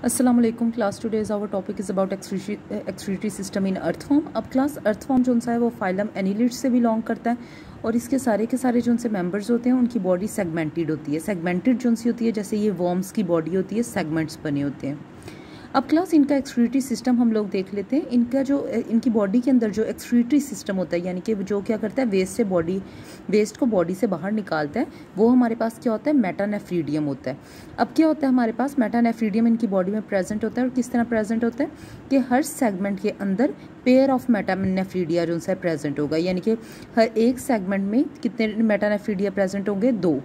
अस्सलाम वालेकुम class. Today's our topic is about excretory system in earthworm. अब class earthworm जो सा है वो फाइलम एनिलिड से बिलोंग करता है और इसके सारे के सारे जो से मेंबर्स होते हैं उनकी बॉडी सेगमेंटेड होती है। सेगमेंटेड जो सी होती है, जैसे ये वर्म्स की बॉडी होती है, सेगमेंट्स बने होते हैं। अब क्लास इनका एक्सक्रीटरी सिस्टम हम लोग देख लेते हैं। इनकी बॉडी के अंदर जो एक्सक्रीटरी सिस्टम होता है, यानी कि जो क्या करता है, वेस्ट को बॉडी से बाहर निकालता है, वो हमारे पास क्या होता है, मेटानेफ्रीडियम होता है। अब क्या होता है हमारे पास, मेटानेफ्रीडियम इनकी बॉडी में प्रेजेंट होता है और किस तरह प्रेजेंट होता है कि हर सेगमेंट के अंदर पेयर ऑफ मेटानेफ्रीडिया जो है प्रेजेंट होगा, यानी कि हर एक सेगमेंट में कितने मेटानेफ्रीडिया प्रेजेंट होंगे, 2।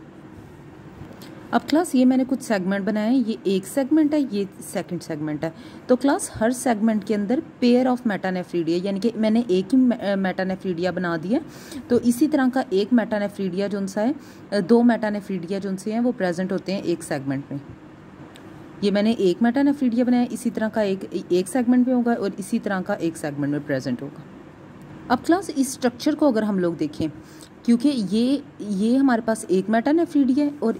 अब क्लास ये मैंने कुछ सेगमेंट बनाए हैं, ये एक सेगमेंट है, ये सेकंड सेगमेंट है। तो क्लास हर सेगमेंट के अंदर पेयर ऑफ मेटानेफ्रीडिया, यानी कि मैंने एक ही मेटानेफ्रीडिया बना दिया। तो इसी तरह का एक मेटानेफ्रीडिया जो सा है, 2 मेटानेफ्रीडिया जो से हैं वो प्रेजेंट होते हैं एक सेगमेंट में। ये मैंने एक मेटानेफ्रीडिया बनाया, इसी तरह का एक सेगमेंट में होगा और इसी तरह का एक सेगमेंट में प्रेजेंट होगा। अब क्लास इस स्ट्रक्चर को अगर हम लोग देखें, क्योंकि ये हमारे पास एक मेटानेफ्रीडिया है और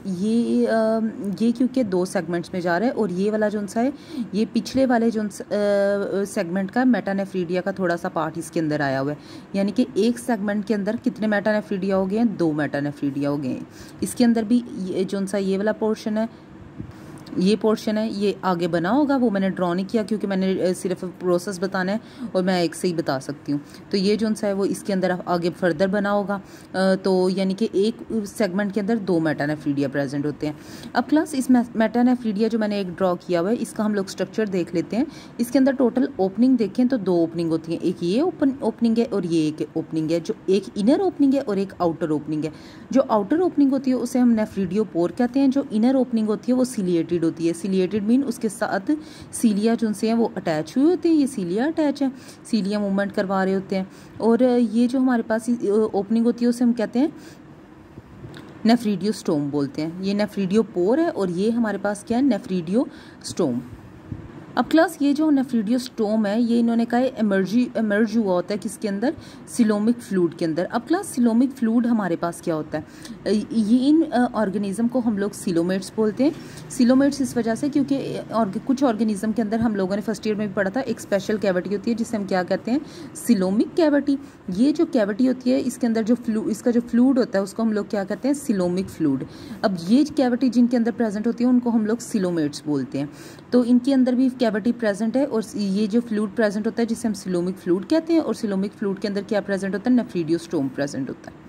ये क्योंकि 2 सेगमेंट्स में जा रहा है और ये वाला जो सा है, ये पिछले वाले जो सेगमेंट का मेटानेफ्रीडिया का थोड़ा सा पार्ट इसके अंदर आया हुआ है, यानी कि एक सेगमेंट के अंदर कितने मेटानेफ्रीडिया हो गए हैं, 2 मेटानेफ्रीडिया हो गए हैं। इसके अंदर भी जो सा ये वाला पोर्शन है, ये पोर्शन है, ये आगे बना होगा, वो मैंने ड्रॉ नहीं किया क्योंकि मैंने सिर्फ प्रोसेस बताना है और मैं एक से ही बता सकती हूँ। तो ये जो सा है वो इसके अंदर आगे फर्दर बना होगा, तो यानी कि एक सेगमेंट के अंदर 2 मेटानेफ्रीडिया प्रेजेंट होते हैं। अब क्लास इस मेटानेफ्रीडिया जो मैंने एक ड्रॉ किया हुआ है, इसका हम लोग स्ट्रक्चर देख लेते हैं। इसके अंदर टोटल ओपनिंग देखें तो 2 ओपनिंग होती हैं, एक ये ओपनिंग है और ये एक ओपनिंग है, जो एक इनर ओपनिंग है और एक आउटर ओपनिंग है। जो आउटर ओपनिंग होती है उसे हम नेफ्रीडियोपोर कहते हैं, जो इनर ओपनिंग होती है वो सिलिएटेड होती है। सिलिएटेड मीन उसके साथ सीलिया जो से हैं वो अटैच हुए होते हैं, ये सीलिया अटैच है, सीलिया मूवमेंट करवा रहे होते हैं। और ये जो हमारे पास ओपनिंग होती है उसे हम कहते हैं नेफ्रीडियोस्टोम बोलते हैं। ये नेफ्रीडियोपोर है और ये हमारे पास क्या है, नेफ्रीडियोस्टोम। अब क्लास ये जो नेफ्रीडियोस्टोम है, ये इन्होंने कहा एमर्ज हुआ होता है किसके अंदर, सिलोमिक फ्लूइड के अंदर। अब क्लास सिलोमिक फ्लूइड हमारे पास क्या होता है, ये इन ऑर्गेनिज्म को हम लोग सिलोमेट्स बोलते हैं। सिलोमेट्स इस वजह से क्योंकि कुछ ऑर्गेनिज्म के अंदर हम लोगों ने फर्स्ट ईयर में भी पढ़ा था, एक स्पेशल कैविटी होती है जिसे हम क्या कहते हैं, सिलोमिक कैविटी। ये जो कैविटी होती है इसके अंदर इसका जो फ्लूइड होता है उसको हम लोग क्या कहते हैं, सिलोमिक फ्लूइड। अब ये कैविटी जिनके अंदर प्रेजेंट होती है उनको हम लोग सिलोमेट्स बोलते हैं। तो इनके अंदर भी कैविटी प्रेजेंट है और ये जो फ्लूइड प्रेजेंट होता है जिसे हम सिलोमिक फ्लूइड कहते हैं, और सिलोमिक फ्लूइड के अंदर क्या प्रेजेंट होता है, नेफ्रीडियोस्टोम प्रेजेंट होता है,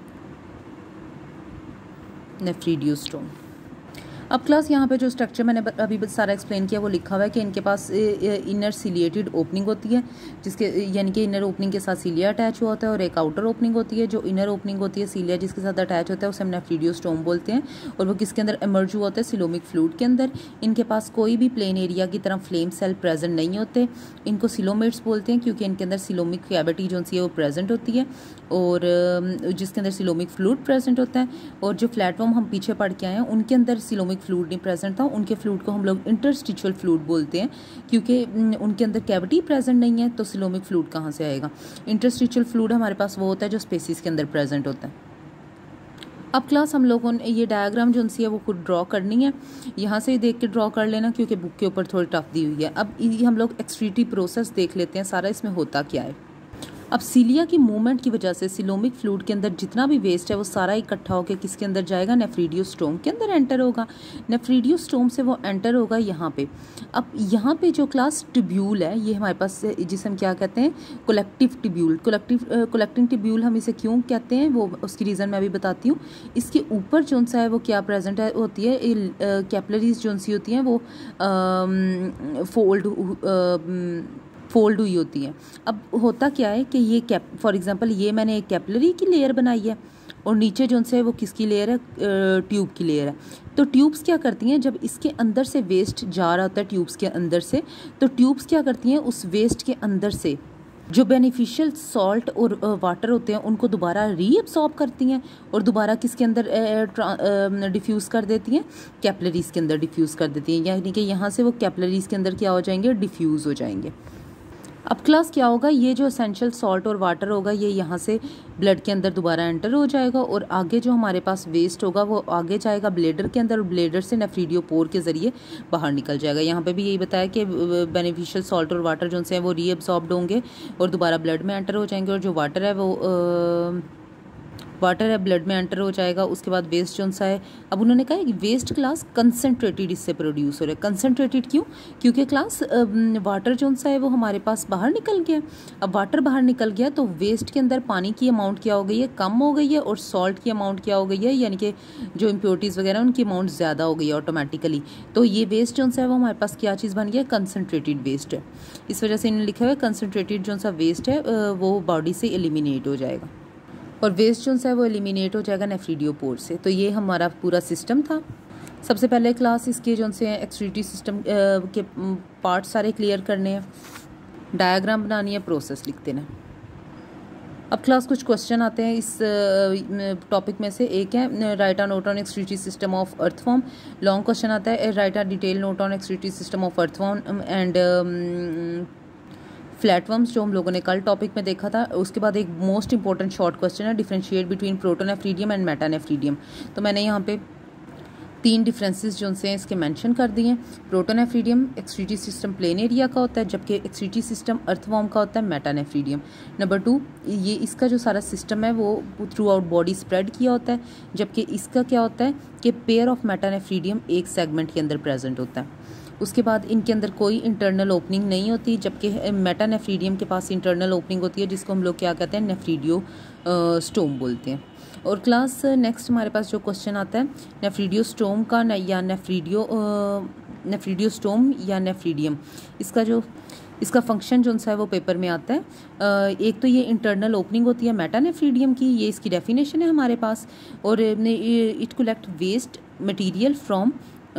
नेफ्रीडियोस्टोम। अब क्लास यहाँ पे जो स्ट्रक्चर मैंने अभी सारा एक्सप्लेन किया वो लिखा हुआ है कि इनके पास इनर सिलिएटेड ओपनिंग होती है, जिसके यानी कि इनर ओपनिंग के साथ सीलिया अटैच हुआ होता है, और एक आउटर ओपनिंग होती है, जो इनर ओपनिंग होती है सीलिया जिसके साथ अटैच होता है उसे हम नेफ्रीडियोस्टोम बोलते हैं, और वो किसके अंदर इमर्ज हुआ होता है, सिलोमिक फ्लूइड के अंदर। इनके पास कोई भी प्लेन एरिया की तरह फ्लेम सेल प्रेजेंट नहीं होते, इनको सिलोमेट्स बोलते हैं क्योंकि इनके अंदर सिलोमिक कैविटी जो है वो प्रेजेंट होती है और जिसके अंदर सिलोमिक फ्लूइड प्रेजेंट होता है। और जो प्लेटफॉर्म हम पीछे पढ़ के आए हैं उनके अंदर सिलोमिक फ्लूइड नहीं प्रेजेंट था, उनके फ्लूइड को हम लोग इंटरस्टिशियल फ्लूइड बोलते हैं क्योंकि उनके अंदर कैविटी प्रेजेंट नहीं है, तो सिलोमिक फ्लूइड कहाँ से आएगा। इंटरस्टिशियल फ्लूइड हमारे पास वो होता है जो स्पेसिस के अंदर प्रेजेंट होता है। अब क्लास हम लोगों ने ये डायग्राम जो है वो खुद ड्रॉ करनी है, यहाँ से देख के ड्रॉ कर लेना क्योंकि बुक के ऊपर थोड़ी टफ दी हुई है। अब हम लोग एक्सक्रीटरी प्रोसेस देख लेते हैं सारा, इसमें होता क्या है। अब सीलिया की मूवमेंट की वजह से सिलोमिक फ्लूइड के अंदर जितना भी वेस्ट है वो सारा इकट्ठा होकर किसके अंदर जाएगा, नेफ्रीडियोस्टोम के अंदर एंटर होगा। नेफ्रीडियोस्टोम से वो एंटर होगा यहाँ पे। अब यहाँ पे जो क्लास ट्यूब्यूल है ये हमारे पास, जिसे हम क्या कहते हैं, कलेक्टिव ट्यूब्यूल। कलेक्टिंग ट्यूब्यूल हम इसे क्यों कहते हैं वो उसकी रीज़न मैं अभी बताती हूँ। इसके ऊपर जो सा है वो क्या प्रेजेंट है होती है, कैपिलरीज जो सी होती हैं वो फोल्ड हुई होती हैं। अब होता क्या है कि ये फॉर एग्जांपल ये मैंने एक कैपिलरी की लेयर बनाई है और नीचे जो से वो किसकी लेयर है, ट्यूब की लेयर है। तो ट्यूब्स क्या करती हैं, जब इसके अंदर से वेस्ट जा रहा होता है ट्यूब्स के अंदर से, तो ट्यूब्स क्या करती हैं, उस वेस्ट के अंदर से जो बेनिफिशियल सॉल्ट और वाटर होते हैं उनको दोबारा रीअब्सॉर्ब करती हैं और दोबारा किसके अंदर डिफ्यूज़ कर देती हैं, कैपिलरीज के अंदर डिफ्यूज़ कर देती हैं, यानी कि यहाँ से वो कैपिलरीज के अंदर क्या हो जाएंगे, डिफ्यूज़ हो जाएंगे। अब क्लास क्या होगा, ये जो एसेंशियल सॉल्ट और वाटर होगा ये यहाँ से ब्लड के अंदर दोबारा एंटर हो जाएगा और आगे जो हमारे पास वेस्ट होगा वो आगे जाएगा ब्लेडर के अंदर और ब्लेडर से नेफ्रीडियोपोर के ज़रिए बाहर निकल जाएगा। यहाँ पे भी यही बताया कि बेनिफिशियल सॉल्ट और वाटर जो हैं वो रीअब्सॉर्ब्ड होंगे और दोबारा ब्लड में एंटर हो जाएंगे और जो वाटर है वो ब्लड में एंटर हो जाएगा। उसके बाद वेस्ट जो सा है, अब उन्होंने कहा कि वेस्ट क्लास कंसनट्रेटेड इससे प्रोड्यूस हो रहा है। कंसनट्रेटेड क्यों? क्योंकि क्लास वाटर जो सा है वो हमारे पास बाहर निकल गया। अब वाटर बाहर निकल गया तो वेस्ट के अंदर पानी की अमाउंट क्या हो गई है, कम हो गई है, और सॉल्ट की अमाउंट क्या हो गई है, यानी कि जो इम्प्योरिटीज़ वगैरह उनकी अमाउंट ज़्यादा हो गई है ऑटोमेटिकली। तो ये वेस्ट जो सा है वो हमारे पास क्या चीज़ बन गया, कंसनट्रेटेड वेस्ट है। इस वजह से इन्होंने लिखा हुआ है कंसनट्रेटेड जो सा वेस्ट है वो बॉडी से एलिमिनेट हो जाएगा और वेस्ट जो है वो एलिमिनेट हो जाएगा नेफ्रीडियोपोर से। तो ये हमारा पूरा सिस्टम था। सबसे पहले क्लास इसके जो से एक्सक्रीटरी सिस्टम के पार्ट सारे क्लियर करने हैं, डायग्राम बनानी है, प्रोसेस लिख देना। अब क्लास कुछ क्वेश्चन आते हैं इस टॉपिक में से। एक है write a note on excretory system of earthworm. Long question आता है write a detail note on excretory system of earthworm and flatworms, जो हम लोगों ने कल टॉपिक में देखा था। उसके बाद एक मोस्ट इंपॉर्टेंट शॉर्ट क्वेश्चन है differentiate between protonephridium and metanephridium. तो मैंने यहाँ पे 3 डिफरेंसेस जो हैं इसके मेंशन कर दिए हैं। Protonephridium excretory system planaria का होता है, जबकि एक्सक्रीटरी सिस्टम अर्थवॉर्म का होता है मेटानेफ्रीडियम। नंबर 2, ये इसका जो सारा सिस्टम है वो थ्रू आउट बॉडी स्प्रेड किया होता है, जबकि इसका क्या होता है कि पेयर ऑफ मेटानेफ्रीडियम एक सेगमेंट के अंदर प्रेजेंट होता है। उसके बाद इनके अंदर कोई इंटरनल ओपनिंग नहीं होती, जबकि मेटानेफ्रीडियम के पास इंटरनल ओपनिंग होती है, जिसको हम लोग क्या कहते हैं, नेफ्रीडियो स्टोम बोलते हैं। और क्लास नेक्स्ट हमारे पास जो क्वेश्चन आता है नेफ्रीडियो स्टोम का या नेफ्रीडियो स्टोम या नेफ्रीडियम, इसका फंक्शन जो सा है वो पेपर में आता है। एक तो ये इंटरनल ओपनिंग होती है मेटानेफ्रीडियम की, ये इसकी डेफिनेशन है हमारे पास। और it collect waste material from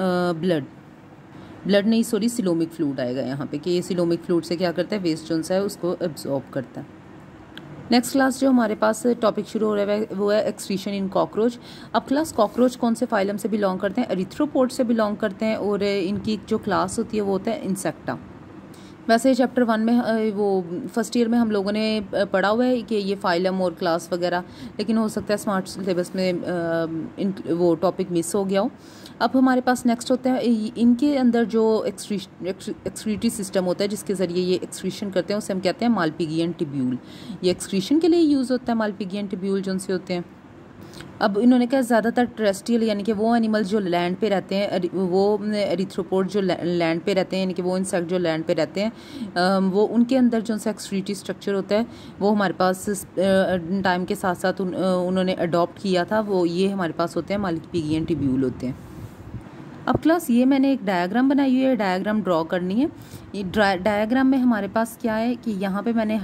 blood नहीं सॉरी सिलोमिक फ्लूइड आएगा यहाँ पे, कि ये सिलोमिक फ्लूइड से क्या करता है, वेस्ट जो है उसको एब्जॉर्ब करता है। नेक्स्ट क्लास जो हमारे पास टॉपिक शुरू हो रहा है वो है एक्सक्रीशन इन कॉकरोच। अब क्लास कॉकरोच कौन से फाइलम से बिलोंग करते हैं, एरिथ्रोपोड से बिलोंग करते हैं, और इनकी जो क्लास होती है वो होता है इंसेक्टा। वैसे चैप्टर 1 में वो फर्स्ट ईयर में हम लोगों ने पढ़ा हुआ है कि ये फाइलम और क्लास वगैरह, लेकिन हो सकता है स्मार्ट सिलेबस में वो टॉपिक मिस हो गया हो। अब हमारे पास नेक्स्ट होता है इनके अंदर जो एक्सक्रीटरी सिस्टम होता है जिसके ज़रिए ये एक्सक्रीशन करते हैं उसे हम कहते हैं मालपिगियन टिब्यूल। ये एक्सक्रीशन के लिए यूज़ होता है मालपिगियन टिब्यूल जो से होते हैं। अब इन्होंने कहा ज़्यादातर टेरेस्ट्रियल यानी कि वो एनिमल्स जो लैंड पे रहते हैं, वो एरिथ्रोपोड जो लैंड पे रहते हैं यानी कि वो इंसेक्ट जो लैंड पे रहते हैं, वो उनके अंदर जो सा एक्सक्रीटरी स्ट्रक्चर होता है वो हमारे पास टाइम के साथ साथ उन्होंने अडॉप्ट किया था, वो ये हमारे पास होते हैं मालपिगियन टिब्यूल होते हैं। अब क्लास ये मैंने एक डायग्राम बनाई हुई है, डायग्राम ड्रॉ करनी है। ये डायग्राम में हमारे पास क्या है कि यहाँ पे मैंने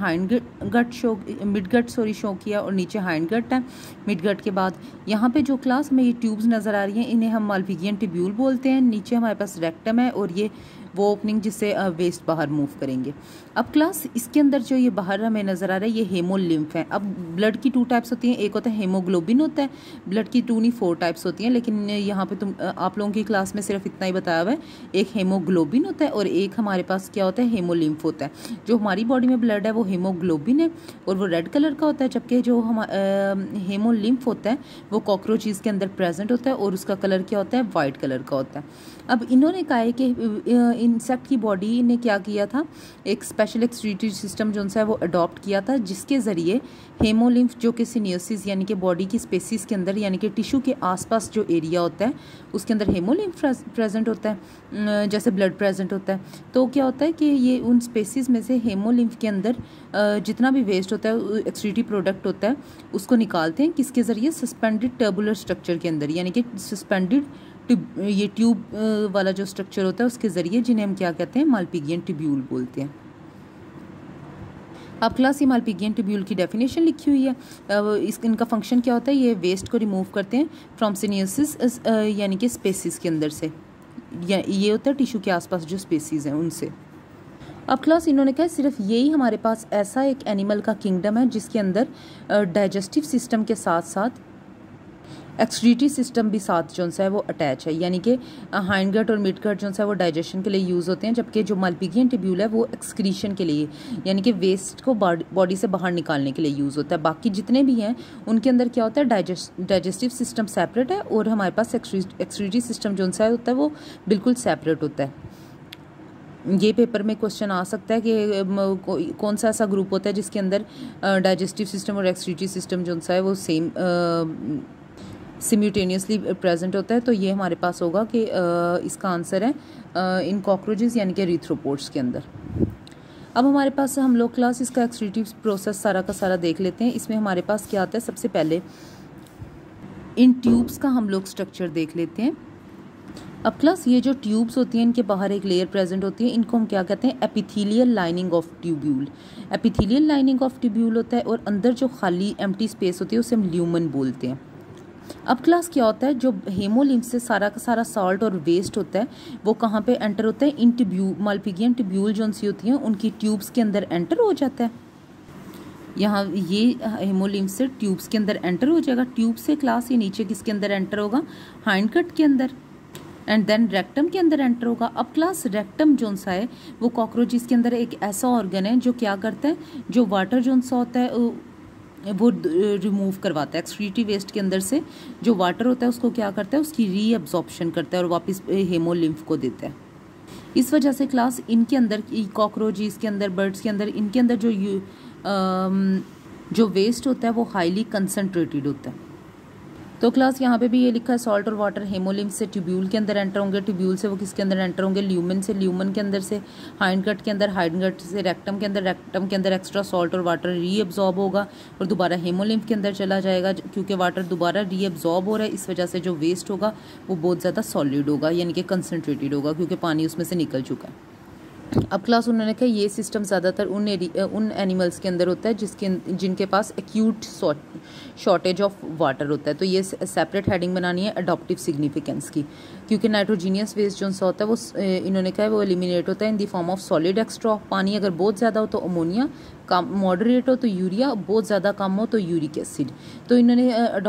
मिड गट शो किया और नीचे हाइंड गट है। मिड गट के बाद यहाँ पे जो क्लास में ये ट्यूब्स नज़र आ रही हैं इन्हें हम मालपिगियन टिब्यूल बोलते हैं। नीचे हमारे पास रेक्टम है और ये वो ओपनिंग जिससे वेस्ट बाहर मूव करेंगे। अब क्लास इसके अंदर जो ये बाहर हमें नज़र आ रहा है ये हेमोलिम्फ है। अब ब्लड की 2 टाइप्स होती हैं, एक होता है हेमोग्लोबिन होता है, ब्लड की 2 नहीं 4 टाइप्स होती हैं, लेकिन यहाँ पे आप लोगों की क्लास में सिर्फ इतना ही बताया हुआ है। एक हेमोग्लोबिन होता है और एक हमारे पास क्या होता है, हेमोलिम्फ होता है। जो हमारी बॉडी में ब्लड है वो हेमोग्लोबिन है और वो रेड कलर का होता है, जबकि जो हेमोलिम्फ होता है वो कॉकरोचेस के अंदर प्रेजेंट होता है और उसका कलर क्या होता है, वाइट कलर का होता है। अब इन्होंने कहा है कि इंसेक्ट की बॉडी ने क्या किया था, एक स्पेशल एक्सक्रीटरी सिस्टम जो है वो अडॉप्ट किया था, जिसके ज़रिए हेमोलिम्फ जो कि सिनियोसिस यानी कि बॉडी की स्पेसिस के अंदर यानी कि टिश्यू के आसपास जो एरिया होता है उसके अंदर हेमोलिम्फ प्रेजेंट होता है, जैसे ब्लड प्रेजेंट होता है। तो क्या होता है कि ये उन स्पेसिस में से हेमोलिम्फ के अंदर जितना भी वेस्ट होता है एक्सक्रीटरी प्रोडक्ट होता है उसको निकालते हैं, किसके ज़रिए, सस्पेंडेड टर्बुलर स्ट्रक्चर के अंदर, यानी कि सस्पेंडेड ये ट्यूब वाला जो स्ट्रक्चर होता है उसके ज़रिए, जिन्हें हम क्या कहते हैं, मालपिगियन टिब्यूल बोलते हैं। अब क्लास ये मालपिगियन टिब्यूल की डेफिनेशन लिखी हुई है। इनका फंक्शन क्या होता है, ये वेस्ट को रिमूव करते हैं फ्रॉम सिनियोसिस यानी कि स्पेसिस के अंदर से, ये होता है टिश्यू के आसपास जो स्पेसिस हैं उनसे। अब क्लास इन्होंने कहा सिर्फ यही हमारे पास ऐसा एक एनिमल का किंगडम है जिसके अंदर डाइजेस्टिव सिस्टम के साथ साथ एक्सक्रीटरी सिस्टम भी साथ जो है वो अटैच है, यानी कि हाइंड गट और मिड गट जो है वो डाइजेशन के लिए यूज़ होते हैं, जबकि जो मल्पीगियन ट्यूब्यूल है वो एक्सक्रीशन के लिए यानी कि वेस्ट को बॉडी से बाहर निकालने के लिए यूज़ होता है। बाकी जितने भी हैं उनके अंदर क्या होता है, डाइजेस्टिव सिस्टम सेपरेट है और हमारे पास एक्सक्रीटरी सिस्टम जो होता है वो बिल्कुल सेपरेट होता है। ये पेपर में क्वेश्चन आ सकता है कि कौन सा ऐसा ग्रुप होता है जिसके अंदर डाइजेस्टिव सिस्टम और एक्सक्रीटरी सिस्टम जो है वो सेम सिम्यूटेनियसली प्रेजेंट होता है। तो ये हमारे पास होगा कि इसका आंसर है इन कॉकरोचेस यानी कि एरिथ्रोपोड्स के अंदर। अब हमारे पास हम लोग क्लास इसका एक्सक्रीटिव प्रोसेस सारा का सारा देख लेते हैं। इसमें हमारे पास क्या आता है, सबसे पहले इन ट्यूब्स का हम लोग स्ट्रक्चर देख लेते हैं। अब क्लास ये जो ट्यूब्स होती हैं इनके बाहर एक लेयर प्रेजेंट होती है, इनको हम क्या कहते हैं, epithelial lining of tubule. Epithelial lining of tubule होता है और अंदर जो खाली एम्प्टी स्पेस होती है उसे हम ल्यूमन बोलते हैं। अब क्लास क्या होता है, जो हेमोलिम्फ से सारा का सारा सॉल्ट और वेस्ट होता है वो कहाँ पे एंटर होता है, इन ट्यूब्यूल मल्पीगियन ट्यूब्यूल जो सी होती हैं उनकी ट्यूब्स के अंदर एंटर हो जाता है। यहाँ ये हेमोलिम्फ से ट्यूब्स के अंदर एंटर हो जाएगा। ट्यूब से क्लास ये नीचे किसके अंदर एंटर होगा, हाइंड कट के अंदर, एंड देन रेक्टम के अंदर एंटर होगा। अब क्लास रेक्टम जो सा है वो कॉकरोचेस के अंदर एक ऐसा ऑर्गन है जो क्या करता है, जो वाटर जो सा होता है वो रिमूव करवाता है। एक्सक्रीटरी वेस्ट के अंदर से जो वाटर होता है उसको क्या करता है, उसकी रीअब्जॉर्प्शन करता है और वापस हेमोलिम्फ को देता है। इस वजह से क्लास इनके अंदर कॉकरोचेस के अंदर, बर्ड्स के अंदर, इनके अंदर जो वेस्ट होता है वो हाईली कंसनट्रेटेड होता है। तो क्लास यहाँ पे भी ये लिखा है सॉल्ट और वाटर हेमोलिम्फ से ट्यूब्यूल के अंदर एंटर होंगे, ट्यूब्यूल से वो किसके अंदर एंटर होंगे, ल्यूमन से, ल्यूमन के अंदर से हाइंड गट के अंदर, हाइंड गट से रेक्टम के अंदर, रेक्टम के अंदर एक्स्ट्रा सॉल्ट और वाटर रीअब्जॉर्ब होगा और दोबारा हेमोलिम्फ के अंदर चला जाएगा। क्योंकि वाटर दोबारा रीअब्जॉर्ब हो रहा है इस वजह से जो वेस्ट होगा वो बहुत ज़्यादा सॉलिड होगा यानी कि कंसनट्रेटेड होगा क्योंकि पानी उसमें से निकल चुका है। अब क्लास उन्होंने कहा ये सिस्टम ज़्यादातर उन एनिमल्स के अंदर होता है जिनके पास एक्यूट शॉर्टेज ऑफ वाटर होता है। तो ये सेपरेट हेडिंग बनानी है अडॉप्टिव सिग्निफिकेंस की, क्योंकि नाइट्रोजीनियस वेस्ट जो सा होता है वो इन्होंने कहा है वो एलिमिनेट होता है in the form of solid extra. पानी अगर बहुत ज़्यादा हो तो अमोनिया, कम मॉडरेट हो तो यूरिया, बहुत ज़्यादा कम हो तो यूरिक एसिड। तो इन्होंने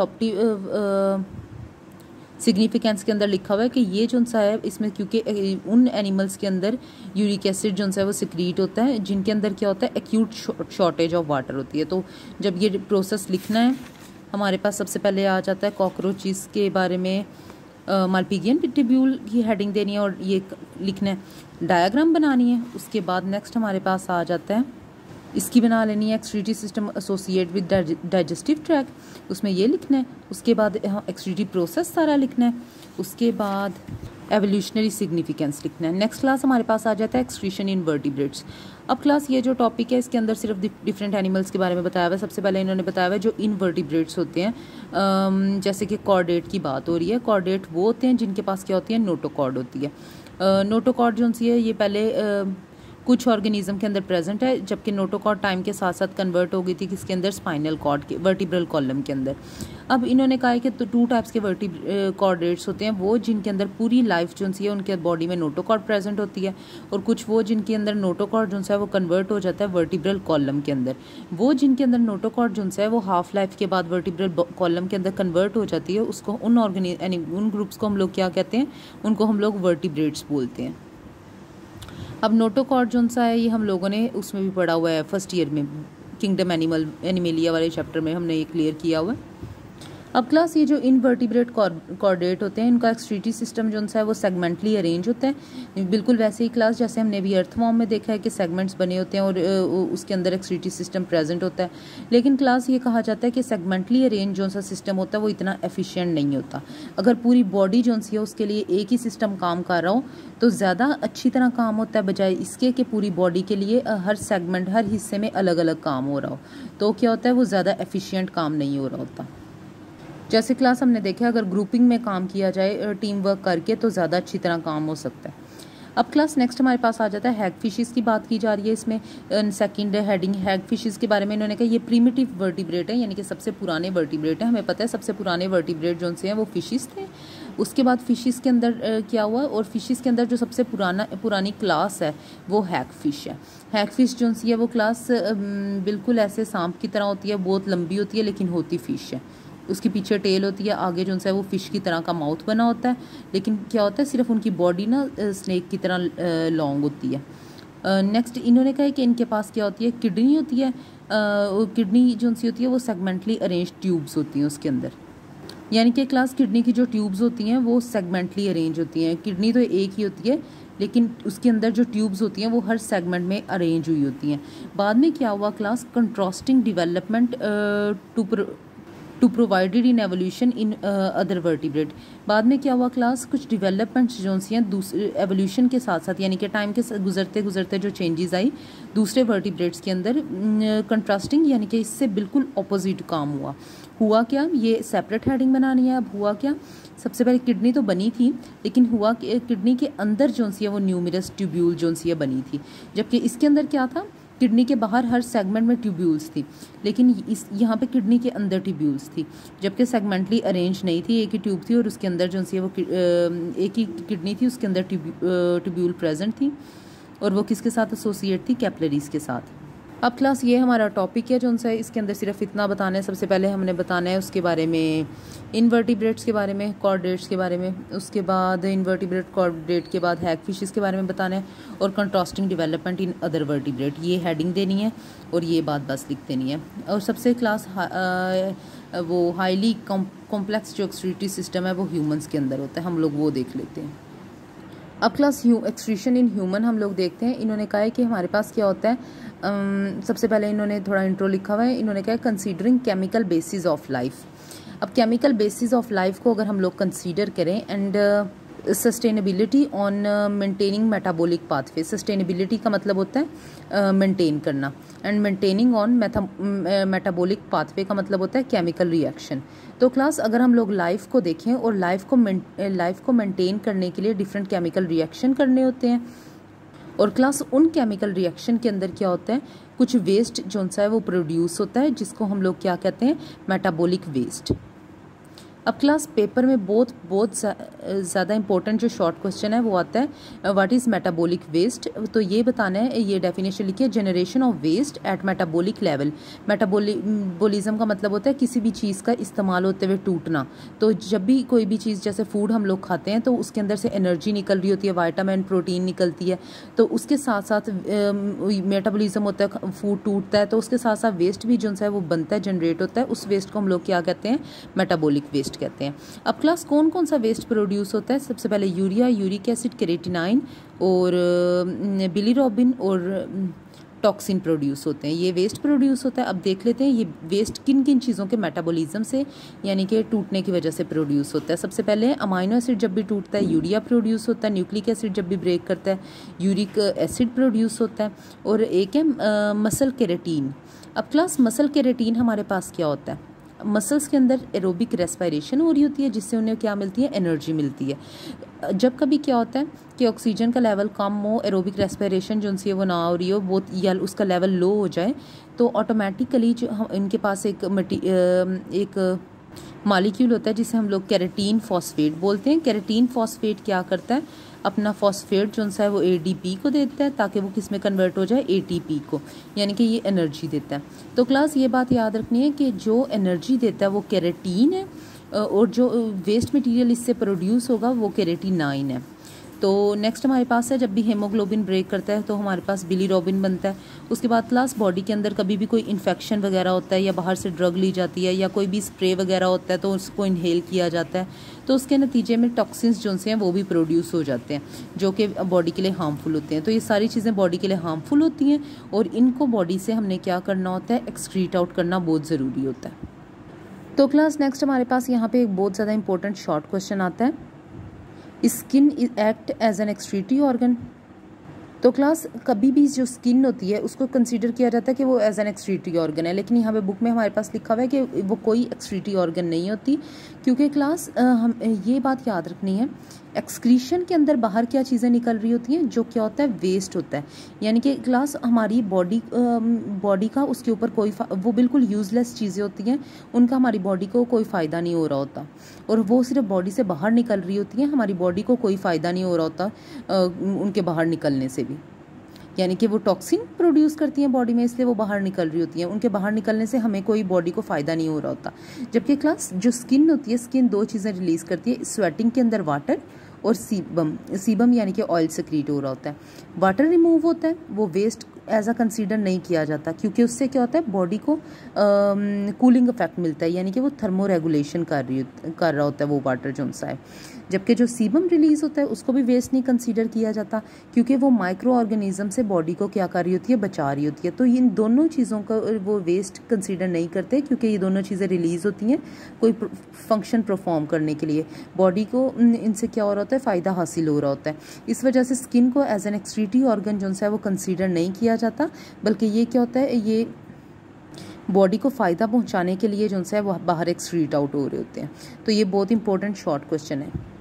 अडॉप्टिव सिग्निफिकेंस के अंदर लिखा हुआ है कि ये जो सा है इसमें, क्योंकि उन एनिमल्स के अंदर यूरिक एसिड जो सा है वो सिक्रीट होता है जिनके अंदर क्या होता है, एक्यूट शॉर्टेज ऑफ वाटर होती है। तो जब ये प्रोसेस लिखना है हमारे पास सबसे पहले आ जाता है कॉकरोचेस के बारे में मल्पीगियन ट्यूब्यूल की हेडिंग देनी है और ये लिखना है, डायग्राम बनानी है। उसके बाद नेक्स्ट हमारे पास आ जाता है, इसकी बना लेनी है excretory system associate with digestive tract, उसमें ये लिखना है। उसके बाद एक्सक्रीटरी प्रोसेस सारा लिखना है। उसके बाद एवोल्यूशनरी सिग्निफिकेंस लिखना है। नेक्स्ट क्लास हमारे पास आ जाता है एक्सक्रीशन इन वर्टिब्रेट्स। अब क्लास ये जो टॉपिक है इसके अंदर सिर्फ डिफरेंट एनिमल्स के बारे में बताया हुआ है। सबसे पहले इन्होंने बताया हुआ है जो इनवर्टिब्रेट्स होते हैं, जैसे कि कॉर्डेट की बात हो रही है। कॉर्डेट वो होते हैं जिनके पास क्या होती है, नोटोकॉर्ड होती है। नोटोकॉर्ड जो सी है ये पहले कुछ ऑर्गेनिज्म के अंदर प्रेजेंट है, जबकि नोटोकॉर्ड टाइम के साथ साथ कन्वर्ट हो गई थी किसके अंदर, स्पाइनल कॉर्ड के वर्टिब्रल कॉलम के अंदर। अब इन्होंने कहा है कि तो 2 टाइप्स के कॉर्डेट्स होते हैं, वो जिनके अंदर पूरी लाइफ जो सी है उनके बॉडी में नोटोकॉर्ड प्रेजेंट होती है, और कुछ वो जिनके अंदर नोटोकॉर्ड जो है वो कन्वर्ट हो जाता है वर्टिब्रल कॉलम के अंदर। वो जिनके अंदर नोटोकॉर्ड जो है वो हाफ लाइफ के बाद वर्टिब्रल कॉलम के अंदर कन्वर्ट हो जाती है, उसको उन ग्रुप्स को हम लोग क्या कहते हैं, उनको हम लोग वर्टिब्रेट्स बोलते हैं। अब नोटोकॉर्ड जो सा है ये हम लोगों ने उसमें भी पढ़ा हुआ है फर्स्ट ईयर में, किंगडम एनिमेलिया वाले चैप्टर में हमने ये क्लियर किया हुआ है। अब क्लास ये जो इनवर्टिब्रेट कॉर्डेट होते हैं इनका एक्सक्रीटरी सिस्टम जो है वो सेगमेंटली अरेंज होता है, बिल्कुल वैसे ही क्लास जैसे हमने भी अर्थवॉर्म में देखा है कि सेगमेंट्स बने होते हैं और उसके अंदर एक्सक्रीटरी सिस्टम प्रेजेंट होता है। लेकिन क्लास ये कहा जाता है कि सेगमेंटली अरेंज जो सा सिस्टम होता है वो इतना एफिशिएंट नहीं होता। अगर पूरी बॉडी जो सी है उसके लिए एक ही सिस्टम काम कर रहा हो तो ज़्यादा अच्छी तरह काम होता है, बजाय इसके कि पूरी बॉडी के लिए हर सेगमेंट, हर हिस्से में अलग अलग काम हो रहा हो, तो क्या होता है वो ज़्यादा एफिशिएंट काम नहीं हो रहा होता। जैसे क्लास हमने देखा अगर ग्रुपिंग में काम किया जाए टीम वर्क करके तो ज़्यादा अच्छी तरह काम हो सकता है। अब क्लास नेक्स्ट हमारे पास आ जाता है हैग फिशेस की बात की जा रही है। इसमें सेकंड हेडिंग हैग फिशेस के बारे में इन्होंने कहा ये प्रीमिटिव वर्टिब्रेट है, यानी कि सबसे पुराने वर्टिब्रेट है। हमें पता है सबसे पुराने वर्टिब्रेट जो से हैं वो फिशेस थे। उसके बाद फिशेस के अंदर क्या हुआ, और फिशेस के अंदर जो सबसे पुरानी क्लास है वो हैग फिश है। हैग फिश जो सी है वो क्लास बिल्कुल ऐसे सांप की तरह होती है, बहुत लंबी होती है लेकिन होती फिश है। उसकी पीछे टेल होती है, आगे जो है वो फ़िश की तरह का माउथ बना होता है, लेकिन क्या होता है सिर्फ उनकी बॉडी ना स्नेक की तरह लॉन्ग होती है। नेक्स्ट इन्होंने कहा है कि इनके पास क्या होती है, किडनी होती है। किडनी जो सी होती है वो सेगमेंटली अरेंज ट्यूब्स होती हैं उसके अंदर, यानी कि क्लास किडनी की जो ट्यूब्स होती हैं वो सेगमेंटली अरेंज होती हैं। किडनी तो एक ही होती है, लेकिन उसके अंदर जो ट्यूब्स होती हैं वो हर सेगमेंट में अरेंज हुई होती हैं। बाद में क्या हुआ class, contrasting development to provided in evolution in other vertebrate. बाद में क्या हुआ क्लास, कुछ डेवलपमेंट्स जो सी हैं दूसरे एवोल्यूशन के साथ साथ, यानी कि टाइम के गुजरते गुजरते जो चेंजेस आई दूसरे वर्टिब्रेट्स के अंदर, कंट्रास्टिंग यानी कि इससे बिल्कुल ऑपोजिट काम हुआ क्या, ये सेपरेट हेडिंग बनानी है। अब हुआ क्या, सबसे पहले किडनी तो बनी थी, लेकिन हुआ कि किडनी के अंदर जो सी है वो न्यूमरस ट्यूब्यूल जो सी है बनी थी, जबकि इसके अंदर क्या था, किडनी के बाहर हर सेगमेंट में ट्यूब्यूल्स थी, लेकिन इस यहाँ पे किडनी के अंदर ट्यूब्यूल्स थी, जबकि सेगमेंटली अरेंज नहीं थी, एक ही ट्यूब थी और उसके अंदर जो सी है वो एक ही किडनी थी, उसके अंदर ट्यूब्यूल प्रेजेंट थी और वो किसके साथ एसोसिएट थी, कैपिलरीज के साथ। अब क्लास ये हमारा टॉपिक है जो सा है, इसके अंदर सिर्फ इतना बताना है। सबसे पहले हमने बताना है उसके बारे में, इनवर्टिब्रेट्स के बारे में, कॉर्डेट्स के बारे में, उसके बाद इनवर्टिब्रेट कॉर्डेट के बाद हैगफिशेस के बारे में बताना है, और contrasting development in other vertebrate, ये हेडिंग देनी है और ये बात बस लिख देनी है। और सबसे क्लास वो हाईली कॉम्प्लेक्स जो एक्सक्रीटरी सिस्टम है वो ह्यूमंस के अंदर होता है, हम लोग वो देख लेते हैं। अब क्लास एक्सक्रीशन इन ह्यूमन हम लोग देखते हैं। इन्होंने कहा है कि हमारे पास क्या होता है, सबसे पहले इन्होंने थोड़ा इंट्रो लिखा हुआ है। इन्होंने कहा है considering chemical basis of life. अब केमिकल बेसिस ऑफ लाइफ को अगर हम लोग कंसीडर करें, and sustainability on maintaining metabolic pathway. Sustainability का मतलब होता है मेंटेन करना, and maintaining on metabolic pathway का मतलब होता है केमिकल रिएक्शन। तो क्लास अगर हम लोग लाइफ को देखें और लाइफ को मेंटेन करने के लिए डिफरेंट केमिकल रिएक्शन करने होते हैं, और क्लास उन केमिकल रिएक्शन के अंदर क्या होता है, कुछ वेस्ट जो सा है वो प्रोड्यूस होता है, जिसको हम लोग क्या कहते हैं, मेटाबॉलिक वेस्ट। अब क्लास पेपर में बहुत ज़्यादा इंपॉर्टेंट जो शॉर्ट क्वेश्चन है वो आता है, व्हाट इज़ मेटाबॉलिक वेस्ट। तो ये बताना है, ये डेफिनेशन लिखिए, generation of waste at metabolic level. Metabolism का मतलब होता है किसी भी चीज़ का इस्तेमाल होते हुए टूटना। तो जब भी कोई भी चीज़, जैसे फूड हम लोग खाते हैं तो उसके अंदर से एनर्जी निकल रही होती है, विटामिन प्रोटीन निकलती है, तो उसके साथ साथ मेटाबॉलिज्म होता है, फूड टूटता है, तो उसके साथ साथ वेस्ट भी जो है वो बनता है, जनरेट होता है। उस वेस्ट को हम लोग क्या कहते हैं, मेटाबॉलिक वेस्ट कहते हैं। अब क्लास कौन कौन सा वेस्ट प्रोड्यूस होता है, सबसे पहले यूरिया, यूरिक एसिड, केरेटिनाइन और बिलीरोबिन और टॉक्सिन प्रोड्यूस होते हैं। ये वेस्ट प्रोड्यूस होता है। अब देख लेते हैं ये वेस्ट किन किन चीज़ों के मेटाबॉलिज्म से, यानी कि टूटने की वजह से प्रोड्यूस होता है। सबसे पहले अमाइनो एसिड जब भी टूटता है यूरिया प्रोड्यूस होता है, न्यूक्लिक एसिड जब भी ब्रेक करता है यूरिक एसिड प्रोड्यूस होता है, और एक है मसल केरेटीन। अब क्लास मसल केरेटीन हमारे पास क्या होता है, मसल्स के अंदर एरोबिक रेस्पिरेशन हो रही होती है, जिससे उन्हें क्या मिलती है, एनर्जी मिलती है। जब कभी क्या होता है कि ऑक्सीजन का लेवल कम हो, एरोबिक रेस्पिरेशन जो उनसे वो ना हो रही हो, वो या उसका लेवल लो हो जाए, तो ऑटोमेटिकली जो इनके पास एक मॉलिक्यूल होता है जिसे हम लोग केराटीन फॉस्फेट बोलते हैं। केराटीन फॉस्फेट क्या करता है, अपना फॉस्फेट जो है वो ADP को देता है, ताकि वो किस में कन्वर्ट हो जाए, ATP को, यानी कि ये एनर्जी देता है। तो क्लास ये बात याद रखनी है कि जो एनर्जी देता है वो केराटीन है, और जो वेस्ट मटेरियल इससे प्रोड्यूस होगा वो केराटिनाइन है। तो नेक्स्ट हमारे पास है, जब भी हेमोग्लोबिन ब्रेक करता है तो हमारे पास बिलीरोबिन बनता है। उसके बाद क्लास बॉडी के अंदर कभी भी कोई इन्फेक्शन वगैरह होता है, या बाहर से ड्रग ली जाती है, या कोई भी स्प्रे वगैरह होता है तो उसको इनहेल किया जाता है, तो उसके नतीजे में टॉक्सिन्स जो से हैं वो भी प्रोड्यूस हो जाते हैं, जो कि बॉडी के लिए हार्मफुल होते हैं। तो ये सारी चीज़ें बॉडी के लिए हार्मफुल होती हैं, और इनको बॉडी से हमने क्या करना होता है, एक्सक्रीट आउट करना बहुत ज़रूरी होता है। तो क्लास नेक्स्ट हमारे पास यहाँ पे एक बहुत ज़्यादा इंपॉर्टेंट शॉर्ट क्वेश्चन आता है, skin act as an excretory organ. तो क्लास कभी भी जो स्किन होती है उसको कंसीडर किया जाता है कि वो एज एन एक्सक्रीटरी ऑर्गन है, लेकिन यहाँ पे बुक में हमारे पास लिखा हुआ है कि वो कोई एक्सक्रीटरी ऑर्गन नहीं होती, क्योंकि क्लास हम ये बात याद रखनी है, एक्सक्रीशन के अंदर बाहर क्या चीज़ें निकल रही होती हैं, जो क्या होता है, वेस्ट होता है। यानी कि क्लास हमारी बॉडी का उसके ऊपर कोई वो बिल्कुल यूज़लेस चीज़ें होती हैं, उनका हमारी बॉडी को कोई फ़ायदा नहीं हो रहा होता, और वो सिर्फ बॉडी से बाहर निकल रही होती हैं, हमारी बॉडी को कोई फ़ायदा नहीं हो रहा होता उनके बाहर निकलने से भी। यानी कि वो टॉक्सिन प्रोड्यूस करती हैं बॉडी में, इसलिए वो बाहर निकल रही होती हैं। उनके बाहर निकलने से हमें कोई बॉडी को फ़ायदा नहीं हो रहा होता। जबकि क्लास जो स्किन होती है, स्किन दो चीज़ें रिलीज़ करती है, स्वेटिंग के अंदर वाटर और सीबम यानी कि ऑयल सेक्रीट हो रहा होता है। वाटर रिमूव होता है, वो वेस्ट एज अ कंसीडर नहीं किया जाता, क्योंकि उससे क्या होता है बॉडी को कूलिंग इफेक्ट मिलता है, यानी कि वो थर्मो रेगुलेशन कर रहा होता है वो वाटर जो सा है। जबकि जो सीबम रिलीज़ होता है उसको भी वेस्ट नहीं कंसीडर किया जाता, क्योंकि वो माइक्रो ऑर्गेनिज्म से बॉडी को क्या कर रही होती है, बचा रही होती है। तो इन दोनों चीज़ों का वो वेस्ट कंसीडर नहीं करते, क्योंकि ये दोनों चीज़ें रिलीज़ होती हैं कोई फंक्शन परफॉर्म करने के लिए। बॉडी को इनसे क्या हो रहा होता है, फ़ायदा हासिल हो रहा होता है। इस वजह से स्किन को एज एन एक्सक्रीटरी ऑर्गन जो है वो कंसीडर नहीं किया जाता, बल्कि ये क्या होता है, ये बॉडी को फ़ायदा पहुंचाने के लिए जो है वो बाहर एक्सक्रीट आउट हो रहे होते हैं। तो ये बहुत इंपॉर्टेंट शॉर्ट क्वेश्चन है।